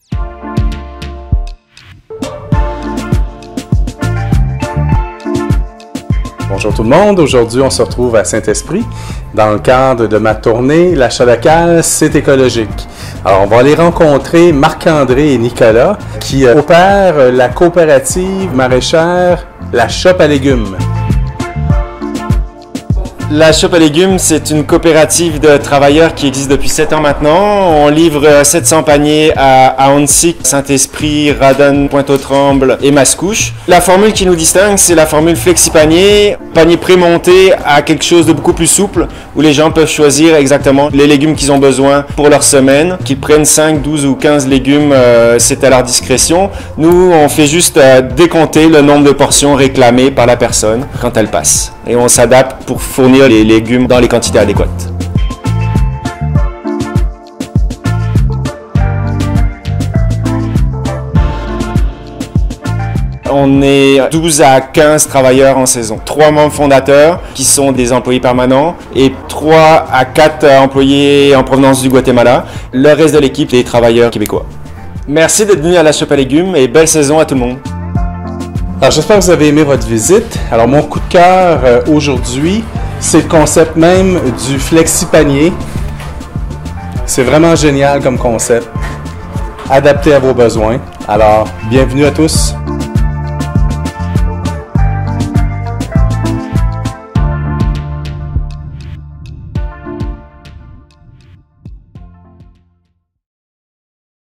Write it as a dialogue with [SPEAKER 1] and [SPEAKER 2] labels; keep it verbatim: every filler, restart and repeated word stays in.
[SPEAKER 1] Bonjour tout le monde, aujourd'hui on se retrouve à Saint-Esprit dans le cadre de ma tournée L'achat local, c'est écologique. Alors on va aller rencontrer Marc-André et Nicolas qui opèrent la coopérative maraîchère La Chope à légumes.
[SPEAKER 2] La Chope à légumes, c'est une coopérative de travailleurs qui existe depuis sept ans maintenant. On livre sept cents paniers à Ahuntsic, Saint-Esprit, Radon, Pointe-aux-Trembles et Mascouche. La formule qui nous distingue, c'est la formule flexi-panier, panier prémonté à quelque chose de beaucoup plus souple, où les gens peuvent choisir exactement les légumes qu'ils ont besoin pour leur semaine. Qu'ils prennent cinq, douze ou quinze légumes, euh, c'est à leur discrétion. Nous, on fait juste euh, décompter le nombre de portions réclamées par la personne quand elle passe. Et on s'adapte pour fournir les légumes dans les quantités adéquates. On est douze à quinze travailleurs en saison. trois membres fondateurs qui sont des employés permanents et trois à quatre employés en provenance du Guatemala. Le reste de l'équipe, des travailleurs québécois. Merci d'être venu à La Chope à légumes et belle saison à tout le monde.
[SPEAKER 1] Alors j'espère que vous avez aimé votre visite. Alors mon coup de cœur euh, aujourd'hui, c'est le concept même du flexi-panier. C'est vraiment génial comme concept, adapté à vos besoins. Alors bienvenue à tous.